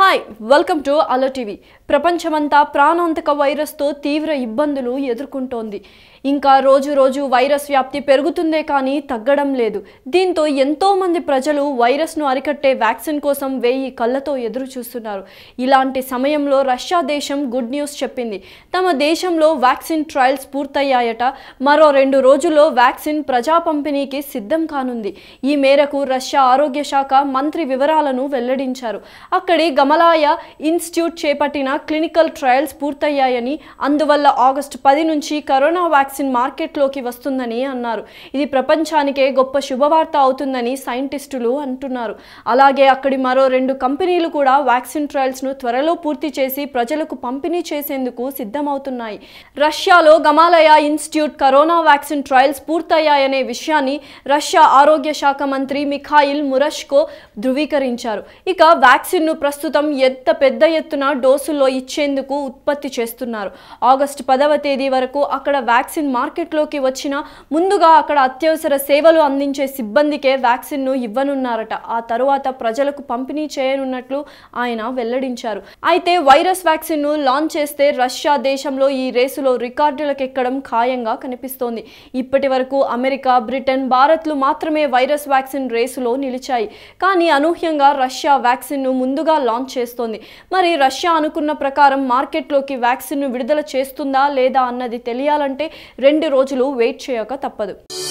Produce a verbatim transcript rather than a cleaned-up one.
Hi welcome to అలో TV. ప్రపంచమంతా ప్రాణాంతక వైరస్తో తీవ్ర ఇబ్బందులు ఎదుర్కొంటోంది. ఇంకా రోజు రోజు వైరస్ వ్యాప్తి పెరుగుతుందే కానీ తగ్గడం లేదు. దీంతో ఎంతో మంది ప్రజలు వైరస్ను అరికట్టే వ్యాక్సిన్ కోసం వేయి కళ్ళతో ఎదురు చూస్తున్నారు. ఇలాంటి సమయంలో రష్యా దేశం గుడ్ న్యూస్ చెప్పింది. తమ దేశంలో వ్యాక్సిన్ ట్రయల్స్ పూర్తయ్యాయట. మరో రెండు రోజుల్లో వ్యాక్సిన్ ప్రజా పంపిణీకి సిద్ధం కానుంది. ఈ మేరకు రష్యా ఆరోగ్య శాఖ మంత్రి వివరాలను వెల్లడించారు. అక్కడి గమలాయ ఇన్స్టిట్యూట్ చేపట్టిన క్లినికల్ ట్రయల్స్ పూర్తయ్యాయని, అందువల్ల ఆగస్టు పది నుంచి కరోనా వ్యాక్సిన్ మార్కెట్లోకి వస్తుందని అన్నారు. ఇది ప్రపంచానికే గొప్ప శుభవార్త అవుతుందని సైంటిస్టులు అంటున్నారు. అలాగే అక్కడి మరో రెండు కంపెనీలు కూడా వ్యాక్సిన్ ట్రయల్స్ను త్వరలో పూర్తి చేసి ప్రజలకు పంపిణీ చేసేందుకు సిద్ధమవుతున్నాయి. రష్యాలో Gamaleya institute corona vaccine trials పూర్తయ్యాయనే విషయాన్ని రష్యా ఆరోగ్య శాఖ మంత్రి మిఖాయిల్ మురష్కో ధృవీకరించారు. ఇక వ్యాక్సిన్ను ప్రస్తుతం ఎంత పెద్ద ఎత్తున డోసుల్లో ఇచ్చేందుకు ఉత్పత్తి చేస్తున్నారు. ఆగస్టు పదవ తేదీ వరకు అక్కడ వ్యాక్సిన్ మార్కెట్లోకి వచ్చిన ముందుగా అక్కడ అత్యవసర సేవలు అందించే సిబ్బందికే వ్యాక్సిన్ను ఇవ్వనున్నారట. ఆ తరువాత ప్రజలకు పంపిణీ చేయనున్నట్లు ఆయన వెల్లడించారు. అయితే వైరస్ వ్యాక్సిన్ను లాంచ్ చేస్తే రష్యా దేశంలో ఈ రేసులో రికార్డులకు ఎక్కడం ఖాయంగా కనిపిస్తోంది. ఇప్పటి వరకు అమెరికా, బ్రిటన్, భారత్లు మాత్రమే వైరస్ వ్యాక్సిన్ రేసులో నిలిచాయి. కానీ అనూహ్యంగా రష్యా వ్యాక్సిన్ను ముందుగా లాంచ్ చేస్తోంది. మరి రష్యా అనుకున్న ప్రకారం మార్కెట్లోకి వ్యాక్సిన్ను విడుదల చేస్తుందా లేదా అన్నది తెలియాలంటే రెండు రోజులు వెయిట్ చేయక తప్పదు.